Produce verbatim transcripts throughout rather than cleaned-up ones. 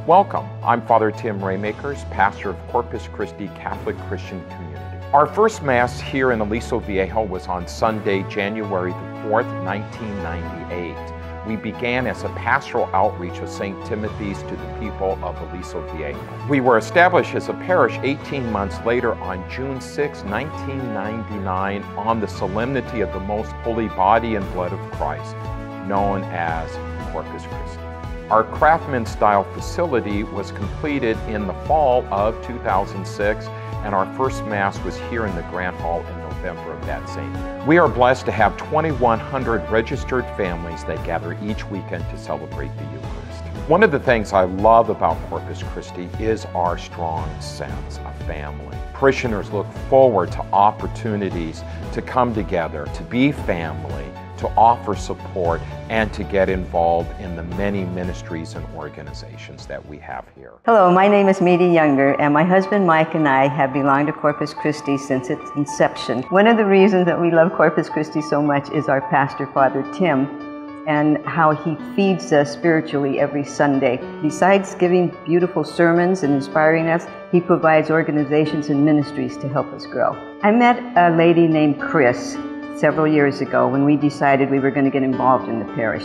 Welcome, I'm Father Tim Raymakers, pastor of Corpus Christi Catholic Christian Community. Our first Mass here in Aliso Viejo was on Sunday, January the fourth, nineteen ninety-eight. We began as a pastoral outreach of Saint Timothy's to the people of Aliso Viejo. We were established as a parish eighteen months later on June sixth, nineteen ninety-nine, on the solemnity of the most holy body and blood of Christ, known as Corpus Christi. Our craftsman-style facility was completed in the fall of two thousand six, and our first Mass was here in the Grand Hall in November of that same year. We are blessed to have twenty-one hundred registered families that gather each weekend to celebrate the Eucharist. One of the things I love about Corpus Christi is our strong sense of family. Parishioners look forward to opportunities to come together, to be family, to offer support, and to get involved in the many ministries and organizations that we have here. Hello, my name is Meady Younger, and my husband Mike and I have belonged to Corpus Christi since its inception. One of the reasons that we love Corpus Christi so much is our pastor, Father Tim, and how he feeds us spiritually every Sunday. Besides giving beautiful sermons and inspiring us, he provides organizations and ministries to help us grow. I met a lady named Chris several years ago when we decided we were going to get involved in the parish.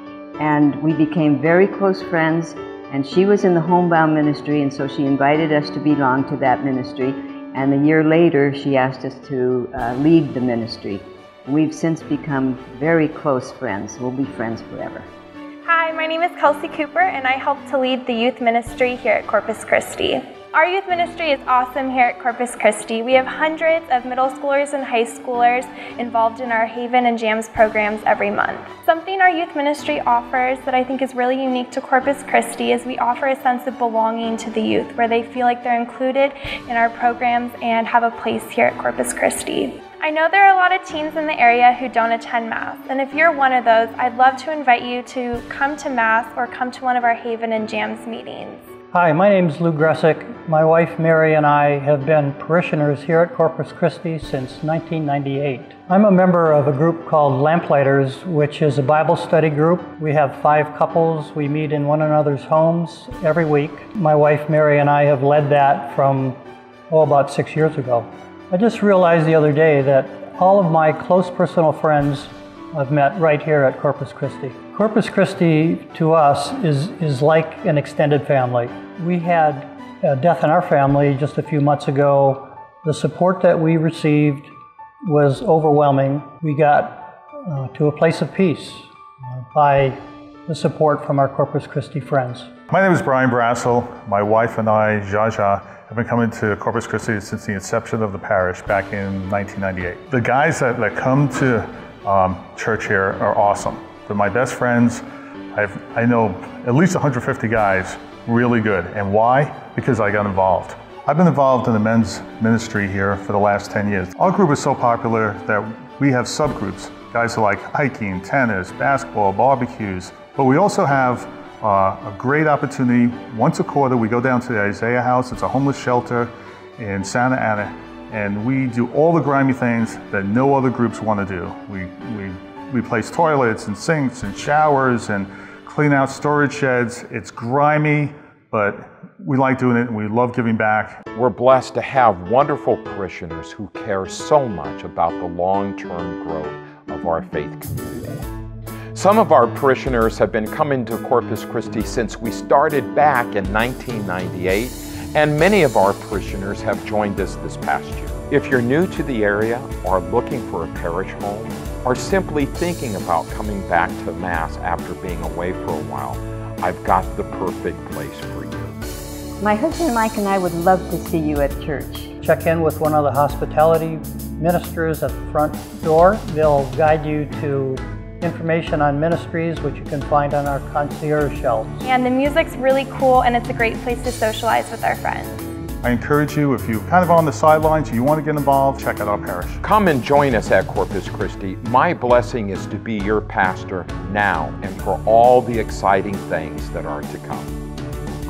And we became very close friends, and she was in the homebound ministry, and so she invited us to belong to that ministry. And a year later, she asked us to uh, lead the ministry. We've since become very close friends. We'll be friends forever. Hi, my name is Kelsey Cooper, and I help to lead the youth ministry here at Corpus Christi. Our youth ministry is awesome here at Corpus Christi. We have hundreds of middle schoolers and high schoolers involved in our Haven and Jams programs every month. Something our youth ministry offers that I think is really unique to Corpus Christi is we offer a sense of belonging to the youth, where they feel like they're included in our programs and have a place here at Corpus Christi. I know there are a lot of teens in the area who don't attend Mass, and if you're one of those, I'd love to invite you to come to Mass or come to one of our Haven and Jams meetings. Hi, my name is Lou Gressick. My wife Mary and I have been parishioners here at Corpus Christi since nineteen ninety-eight. I'm a member of a group called Lamplighters, which is a Bible study group. We have five couples. We meet in one another's homes every week. My wife Mary and I have led that from, oh, about six years ago. I just realized the other day that all of my close personal friends I've met right here at Corpus Christi. Corpus Christi to us is, is like an extended family. We had a death in our family just a few months ago. The support that we received was overwhelming. We got uh, to a place of peace uh, by the support from our Corpus Christi friends. My name is Brian Brassel. My wife and I, Jaja, have been coming to Corpus Christi since the inception of the parish back in nineteen ninety-eight. The guys that, that come to um, church here are awesome. They're my best friends. I've, I know at least one hundred fifty guys really good. And why? Because I got involved. I've been involved in the men's ministry here for the last ten years. Our group is so popular that we have subgroups. Guys who like hiking, tennis, basketball, barbecues. But we also have uh, a great opportunity. Once a quarter, we go down to the Isaiah House. It's a homeless shelter in Santa Ana. And we do all the grimy things that no other groups want to do. We, we replace toilets and sinks and showers and clean out storage sheds. It's grimy, but we like doing it and we love giving back. We're blessed to have wonderful parishioners who care so much about the long-term growth of our faith community. Some of our parishioners have been coming to Corpus Christi since we started back in nineteen ninety-eight, and many of our parishioners have joined us this past year. If you're new to the area, or looking for a parish home, or simply thinking about coming back to Mass after being away for a while, I've got the perfect place for you. My husband Mike and I would love to see you at church. Check in with one of the hospitality ministers at the front door. They'll guide you to information on ministries, which you can find on our concierge shelves. And the music's really cool, and it's a great place to socialize with our friends. I encourage you, if you're kind of on the sidelines, you want to get involved, check out our parish. Come and join us at Corpus Christi. My blessing is to be your pastor now and for all the exciting things that are to come.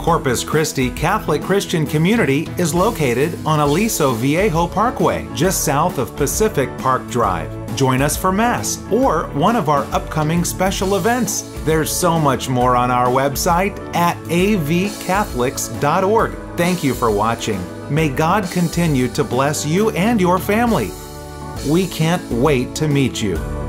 Corpus Christi Catholic Christian Community is located on Aliso Viejo Parkway, just south of Pacific Park Drive. Join us for Mass or one of our upcoming special events. There's so much more on our website at a v catholics dot org. Thank you for watching. May God continue to bless you and your family. We can't wait to meet you.